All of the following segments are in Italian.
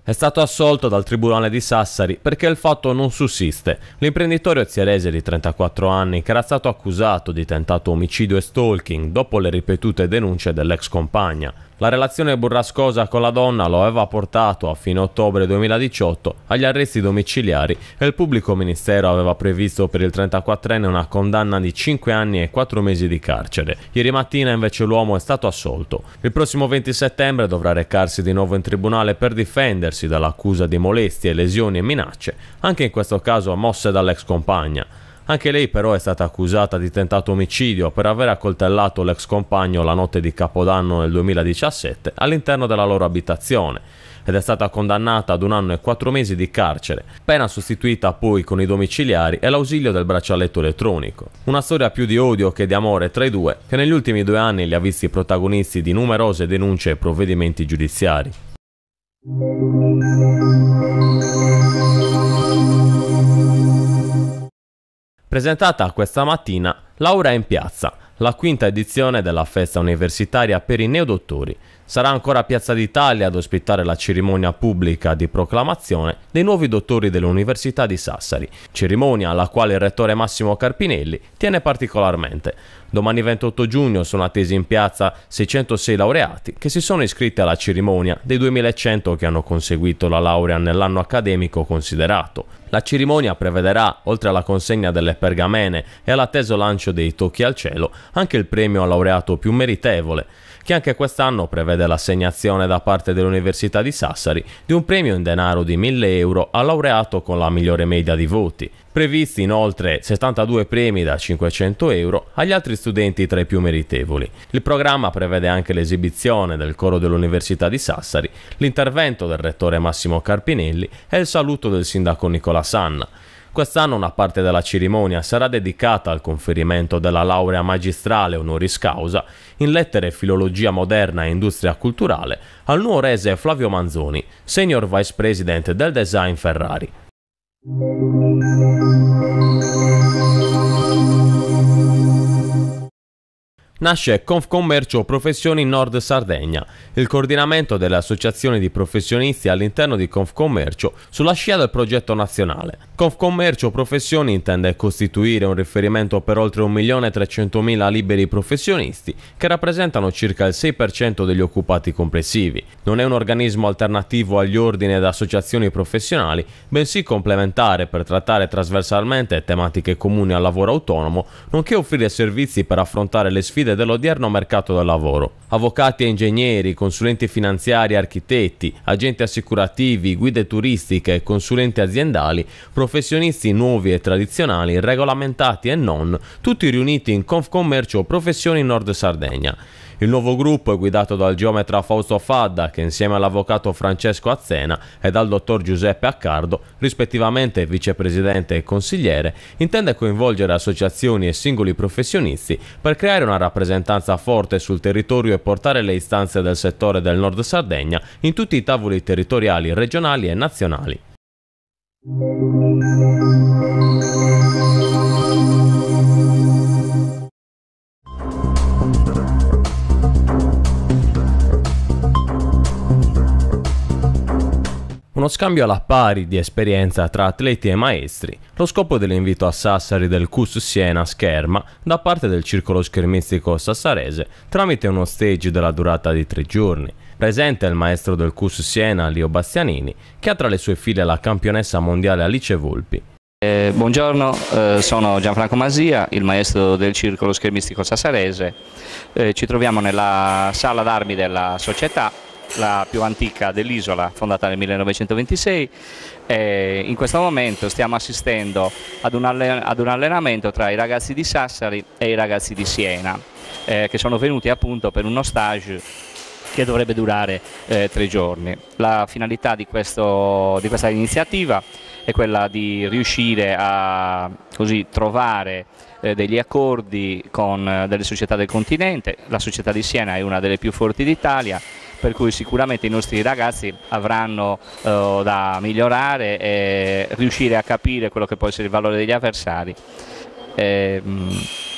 È stato assolto dal Tribunale di Sassari perché il fatto non sussiste. L'imprenditore ozzierese di 34 anni, che era stato accusato di tentato omicidio e stalking dopo le ripetute denunce dell'ex compagna. La relazione burrascosa con la donna lo aveva portato a fine ottobre 2018 agli arresti domiciliari e il pubblico ministero aveva previsto per il 34enne una condanna di 5 anni e 4 mesi di carcere. Ieri mattina invece l'uomo è stato assolto. Il prossimo 20 settembre dovrà recarsi di nuovo in tribunale per difendersi dall'accusa di molestie, lesioni e minacce, anche in questo caso mosse dall'ex compagna. Anche lei però è stata accusata di tentato omicidio per aver accoltellato l'ex compagno la notte di Capodanno nel 2017 all'interno della loro abitazione ed è stata condannata ad 1 anno e 4 mesi di carcere, pena sostituita poi con i domiciliari e l'ausilio del braccialetto elettronico. Una storia più di odio che di amore tra i due, che negli ultimi 2 anni li ha visti protagonisti di numerose denunce e provvedimenti giudiziari. Presentata questa mattina Laurea in Piazza, la quinta edizione della festa universitaria per i neodottori. Sarà ancora Piazza d'Italia ad ospitare la cerimonia pubblica di proclamazione dei nuovi dottori dell'Università di Sassari, cerimonia alla quale il rettore Massimo Carpinelli tiene particolarmente. Domani 28 giugno sono attesi in piazza 606 laureati che si sono iscritti alla cerimonia dei 2100 che hanno conseguito la laurea nell'anno accademico considerato. La cerimonia prevederà, oltre alla consegna delle pergamene e all'atteso lancio dei tocchi al cielo, anche il premio al laureato più meritevole, che anche quest'anno prevede l'assegnazione da parte dell'Università di Sassari di un premio in denaro di 1.000 euro al laureato con la migliore media di voti. Previsti inoltre 72 premi da 500 euro agli altri studenti tra i più meritevoli. Il programma prevede anche l'esibizione del coro dell'Università di Sassari, l'intervento del rettore Massimo Carpinelli e il saluto del sindaco Nicola Sanna. Quest'anno una parte della cerimonia sarà dedicata al conferimento della laurea magistrale honoris causa in lettere e filologia moderna e industria culturale al nuorese Flavio Manzoni, senior vice president del design Ferrari. Nasce Confcommercio Professioni Nord Sardegna, il coordinamento delle associazioni di professionisti all'interno di Confcommercio sulla scia del progetto nazionale. Confcommercio Professioni intende costituire un riferimento per oltre 1.300.000 liberi professionisti che rappresentano circa il 6% degli occupati complessivi. Non è un organismo alternativo agli ordini ed associazioni professionali, bensì complementare per trattare trasversalmente tematiche comuni al lavoro autonomo, nonché offrire servizi per affrontare le sfide dell'odierno mercato del lavoro. Avvocati e ingegneri, consulenti finanziari, architetti, agenti assicurativi, guide turistiche, consulenti aziendali, professionisti nuovi e tradizionali, regolamentati e non, tutti riuniti in Confcommercio Professioni Nord Sardegna. Il nuovo gruppo è guidato dal geometra Fausto Fadda, che insieme all'avvocato Francesco Azzena e dal dottor Giuseppe Accardo, rispettivamente vicepresidente e consigliere, intende coinvolgere associazioni e singoli professionisti per creare una rappresentanza forte sul territorio e portare le istanze del settore del Nord Sardegna in tutti i tavoli territoriali, regionali e nazionali. Uno scambio alla pari di esperienza tra atleti e maestri, lo scopo dell'invito a Sassari del CUS Siena Scherma da parte del Circolo Schermistico Sassarese tramite uno stage della durata di 3 giorni. Presente il maestro del CUS Siena Lio Bastianini, che ha tra le sue file la campionessa mondiale Alice Volpi. Buongiorno, sono Gianfranco Masia, il maestro del Circolo Schermistico Sassarese. Ci troviamo nella sala d'armi della società, la più antica dell'isola, fondata nel 1926. In questo momento stiamo assistendo ad un allenamento tra i ragazzi di Sassari e i ragazzi di Siena, che sono venuti appunto per uno stage che dovrebbe durare 3 giorni. La finalità di questa iniziativa è quella di riuscire a trovare degli accordi con delle società del continente. La società di Siena è una delle più forti d'Italia, per cui sicuramente i nostri ragazzi avranno da migliorare e riuscire a capire quello che può essere il valore degli avversari.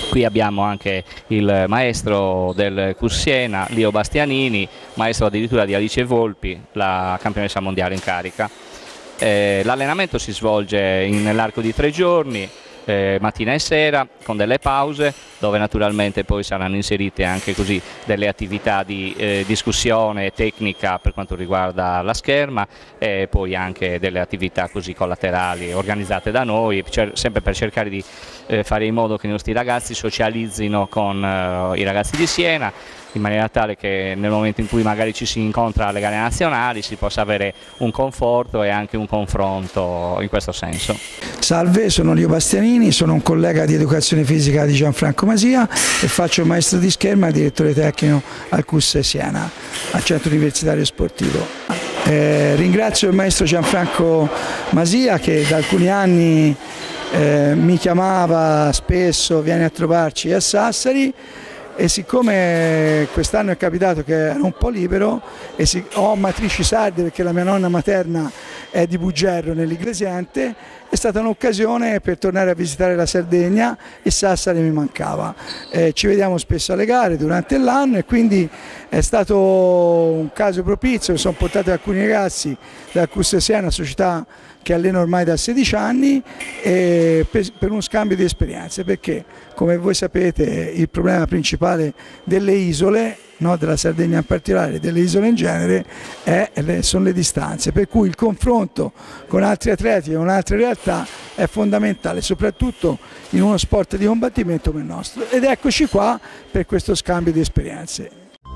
Qui abbiamo anche il maestro del CUS Siena, Leo Bastianini, maestro addirittura di Alice Volpi, la campionessa mondiale in carica. L'allenamento si svolge nell'arco di 3 giorni, mattina e sera, con delle pause dove naturalmente poi saranno inserite anche così delle attività di discussione tecnica per quanto riguarda la scherma, e poi anche delle attività così collaterali organizzate da noi, sempre per cercare di fare in modo che i nostri ragazzi socializzino con i ragazzi di Siena, in maniera tale che nel momento in cui magari ci si incontra alle gare nazionali si possa avere un conforto e anche un confronto in questo senso. Salve, sono Leo Bastianini, sono un collega di educazione fisica di Gianfranco Masia e faccio il maestro di scherma e direttore tecnico al CUS Siena, al Centro Universitario Sportivo. Ringrazio il maestro Gianfranco Masia che da alcuni anni mi chiamava spesso, vieni a trovarci a Sassari, e siccome quest'anno è capitato che ero un po' libero e ho matrici sarde perché la mia nonna materna è di Bugerro nell'Iglesiente, è stata un'occasione per tornare a visitare la Sardegna e Sassari mi mancava. Ci vediamo spesso alle gare durante l'anno e quindi è stato un caso propizio, mi sono portato alcuni ragazzi dal CUS Siena, società che alleno ormai da 16 anni, per uno scambio di esperienze, perché come voi sapete il problema principale delle isole, no, della Sardegna in particolare, delle isole in genere, sono le distanze, per cui il confronto con altri atleti e con altre realtà è fondamentale, soprattutto in uno sport di combattimento come il nostro. Ed eccoci qua per questo scambio di esperienze.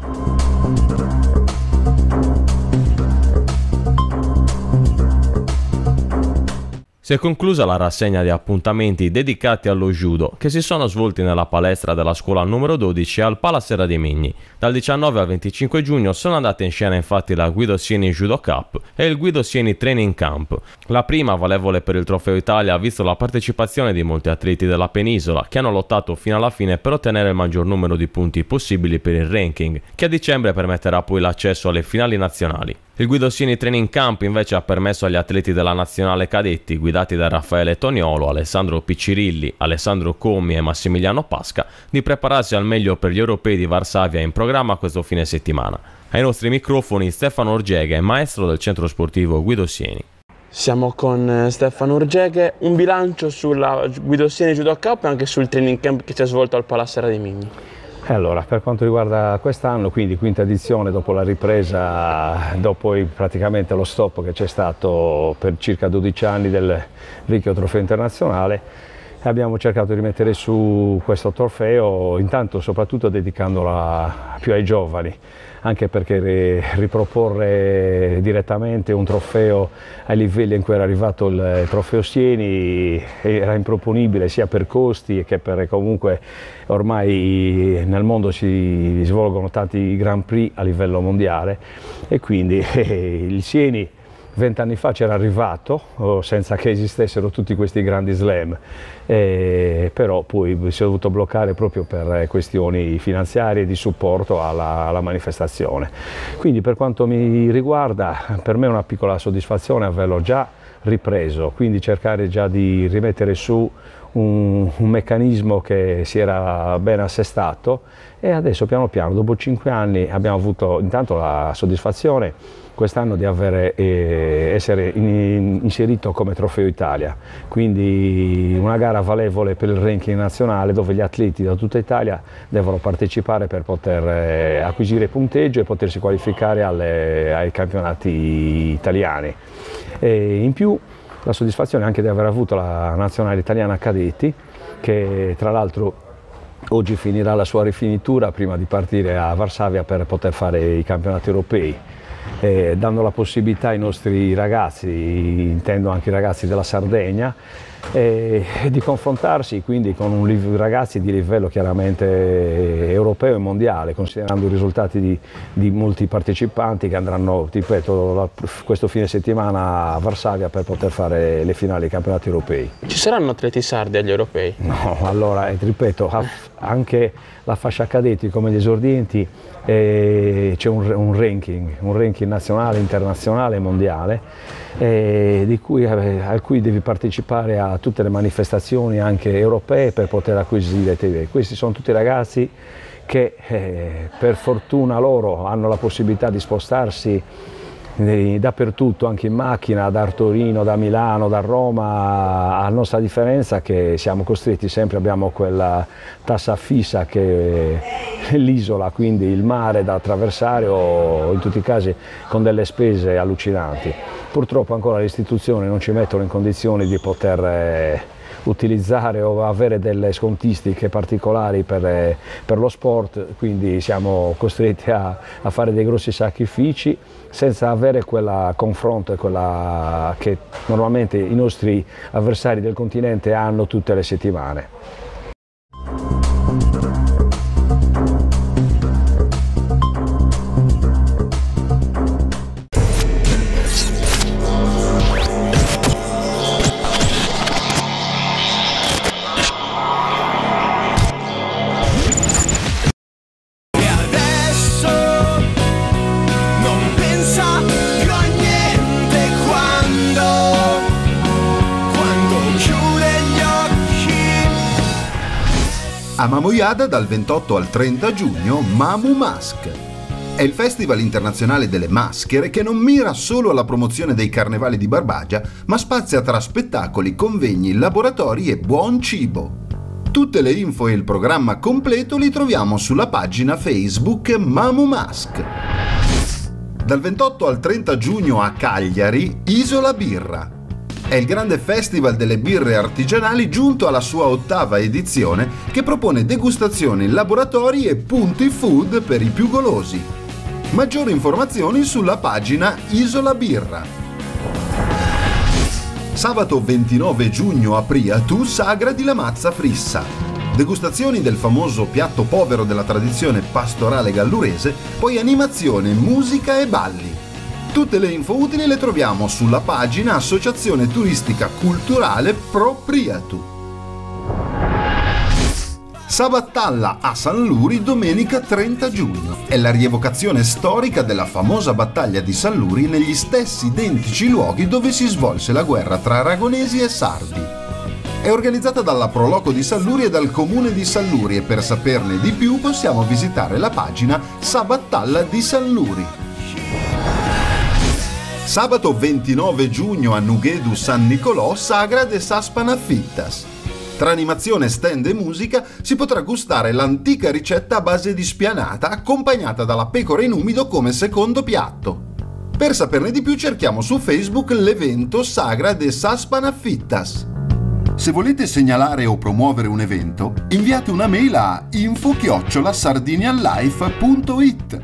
Si è conclusa la rassegna di appuntamenti dedicati allo judo che si sono svolti nella palestra della scuola numero 12 al Palasera dei Migni. Dal 19 al 25 giugno sono andate in scena infatti la Guido Sieni Judo Cup e il Guido Sieni Training Camp. La prima, valevole per il Trofeo Italia, ha visto la partecipazione di molti atleti della penisola che hanno lottato fino alla fine per ottenere il maggior numero di punti possibili per il ranking, che a dicembre permetterà poi l'accesso alle finali nazionali. Il Guido Sieni Training Camp invece ha permesso agli atleti della nazionale cadetti, guidati da Raffaele Toniolo, Alessandro Piccirilli, Alessandro Commi e Massimiliano Pasca, di prepararsi al meglio per gli europei di Varsavia in programma questo fine settimana. Ai nostri microfoni Stefano Orgeghe, maestro del centro sportivo Guido Sieni. Siamo con Stefano Orgeghe, un bilancio sulla Guido Sieni Judo Cup e anche sul training camp che si è svolto al Palasera dei Migni. Allora, per quanto riguarda quest'anno, quindi quinta edizione dopo la ripresa, dopo praticamente lo stop che c'è stato per circa 12 anni del vecchio trofeo internazionale, abbiamo cercato di mettere su questo trofeo, intanto soprattutto dedicandolo più ai giovani, anche perché riproporre direttamente un trofeo ai livelli in cui era arrivato il trofeo Sieni era improponibile sia per costi che per comunque ormai nel mondo si svolgono tanti Grand Prix a livello mondiale e quindi il Sieni 20 anni fa c'era arrivato senza che esistessero tutti questi grandi slam, però poi si è dovuto bloccare proprio per questioni finanziarie e di supporto alla manifestazione. Quindi per quanto mi riguarda, per me è una piccola soddisfazione averlo già ripreso, quindi cercare già di rimettere su un meccanismo che si era ben assestato e adesso piano piano, dopo 5 anni, abbiamo avuto intanto la soddisfazione quest'anno di essere inserito come Trofeo Italia, quindi una gara valevole per il ranking nazionale dove gli atleti da tutta Italia devono partecipare per poter acquisire punteggio e potersi qualificare ai campionati italiani. E in più la soddisfazione anche di aver avuto la nazionale italiana cadetti, che tra l'altro oggi finirà la sua rifinitura prima di partire a Varsavia per poter fare i campionati europei. Dando la possibilità ai nostri ragazzi, intendo anche i ragazzi della Sardegna, di confrontarsi quindi con ragazzi di livello chiaramente europeo e mondiale, considerando i risultati di molti partecipanti che andranno, ti ripeto, questo fine settimana a Varsavia per poter fare le finali dei campionati europei. Ci saranno atleti sardi agli europei? No, allora, ti ripeto, anche la fascia cadetti come gli esordienti c'è un ranking nazionale, internazionale e mondiale a cui devi partecipare a tutte le manifestazioni anche europee per poter acquisire TV. Questi sono tutti ragazzi che per fortuna loro hanno la possibilità di spostarsi dappertutto, anche in macchina, da Torino, da Milano, da Roma, a nostra differenza che siamo costretti sempre, abbiamo quella tassa fissa che è l'isola, quindi il mare da attraversare o in tutti i casi con delle spese allucinanti. Purtroppo ancora le istituzioni non ci mettono in condizioni di poter utilizzare o avere delle scontistiche particolari per lo sport, quindi siamo costretti a fare dei grossi sacrifici senza avere quel confronto e quella che normalmente i nostri avversari del continente hanno tutte le settimane. A Mamoiada dal 28 al 30 giugno Mamu Mask. È il festival internazionale delle maschere che non mira solo alla promozione dei carnevali di Barbagia, ma spazia tra spettacoli, convegni, laboratori e buon cibo. Tutte le info e il programma completo li troviamo sulla pagina Facebook Mamu Mask. Dal 28 al 30 giugno a Cagliari, Isola Birra. È il grande festival delle birre artigianali giunto alla sua 8ª edizione che propone degustazioni, laboratori e punti food per i più golosi. Maggiori informazioni sulla pagina Isola Birra. Sabato 29 giugno a Priatu, Sagra di Lamazza Frissa. Degustazioni del famoso piatto povero della tradizione pastorale gallurese, poi animazione, musica e balli. Tutte le info utili le troviamo sulla pagina Associazione Turistica Culturale Pro Priatu. Sabattalla a San Luri domenica 30 giugno. È la rievocazione storica della famosa battaglia di San Luri negli stessi identici luoghi dove si svolse la guerra tra aragonesi e sardi. È organizzata dalla Proloco di San Luri e dal Comune di San Luri e per saperne di più possiamo visitare la pagina Sabattalla di San Luri. Sabato 29 giugno a Nughedu San Nicolò, Sagra de Saspanafittas. Tra animazione, stand e musica si potrà gustare l'antica ricetta a base di spianata accompagnata dalla pecora in umido come secondo piatto. Per saperne di più cerchiamo su Facebook l'evento Sagra de Saspanafittas. Se volete segnalare o promuovere un evento, inviate una mail a info@sardinianlife.it.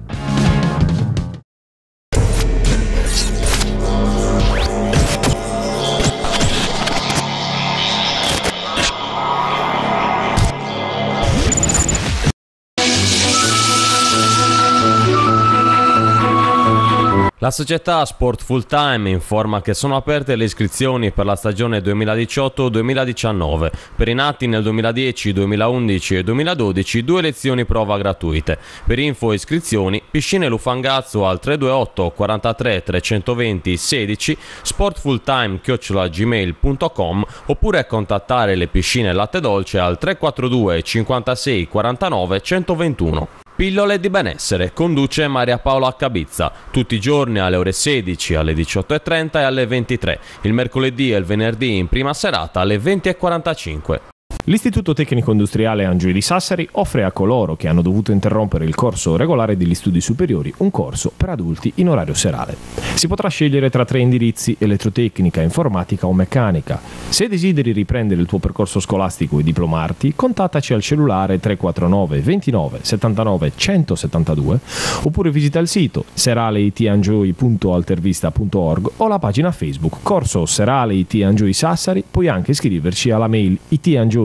La società Sport Full Time informa che sono aperte le iscrizioni per la stagione 2018-2019. Per i nati nel 2010, 2011 e 2012 2 lezioni prova gratuite. Per info e iscrizioni Piscine Lufangazzo al 328 43 320 16, sportfulltime@gmail.com oppure contattare le piscine Latte Dolce al 342 56 49 121. Pillole di benessere, conduce Maria Paola Accabizza, tutti i giorni alle ore 16, alle 18:30 e alle 23, il mercoledì e il venerdì in prima serata alle 20:45. L'Istituto Tecnico Industriale Angioи di Sassari offre a coloro che hanno dovuto interrompere il corso regolare degli studi superiori un corso per adulti in orario serale. Si potrà scegliere tra 3 indirizzi: elettrotecnica, informatica o meccanica. Se desideri riprendere il tuo percorso scolastico e diplomarti, contattaci al cellulare 349 29 79 172 oppure visita il sito seraleitiangioи.altervista.org o la pagina Facebook Corso Serale IT Angioi Sassari. Puoi anche iscriverci alla mail itiangioi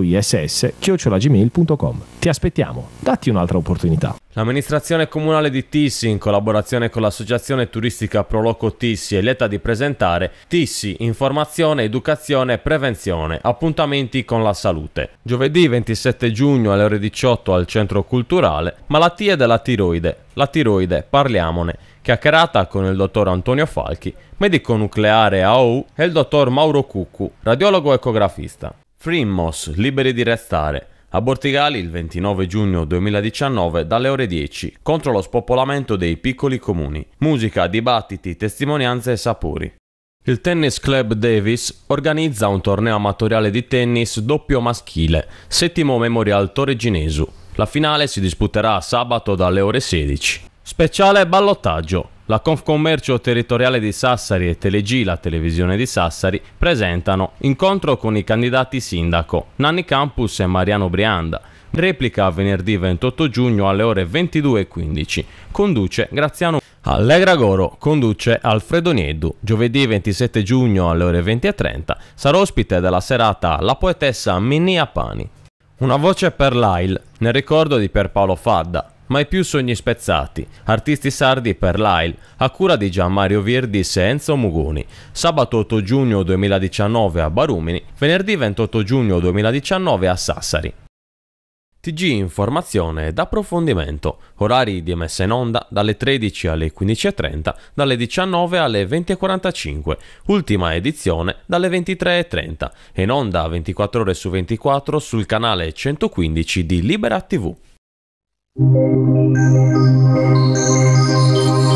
tss@gmail.com. Ti aspettiamo, datti un'altra opportunità. L'amministrazione comunale di Tissi, in collaborazione con l'associazione turistica Proloco Tissi, è lieta di presentare Tissi Informazione, Educazione e Prevenzione, appuntamenti con la salute. Giovedì 27 giugno alle ore 18 al Centro Culturale, malattie della tiroide. La tiroide, parliamone. Chiacchierata con il dottor Antonio Falchi, medico nucleare AOU, e il dottor Mauro Cuccu, radiologo ecografista. Frimmos, liberi di restare. A Bortigali il 29 giugno 2019 dalle ore 10 contro lo spopolamento dei piccoli comuni. Musica, dibattiti, testimonianze e sapori. Il Tennis Club Davis organizza un torneo amatoriale di tennis doppio maschile, 7° Memorial Torreginesu. La finale si disputerà sabato dalle ore 16. Speciale ballottaggio. La Confcommercio Territoriale di Sassari e Teleg, la televisione di Sassari, presentano Incontro con i candidati sindaco, Nanni Campus e Mariano Brianda. Replica venerdì 28 giugno alle ore 22:15. Conduce Graziano Allegra Goro, conduce Alfredo Nieddu. Giovedì 27 giugno alle ore 20:30 sarà ospite della serata la poetessa Minnia Pani. Una voce per l'AIL, nel ricordo di Pierpaolo Fadda. Mai più sogni spezzati. Artisti sardi per l'AIL, a cura di Gianmario Virdis e Enzo Mugoni. Sabato 8 giugno 2019 a Barumini, venerdì 28 giugno 2019 a Sassari. TG Informazione ed approfondimento. Orari di messa in onda dalle 13 alle 15:30, dalle 19 alle 20:45. Ultima edizione dalle 23:30. E in onda 24 ore su 24 sul canale 115 di Libera TV.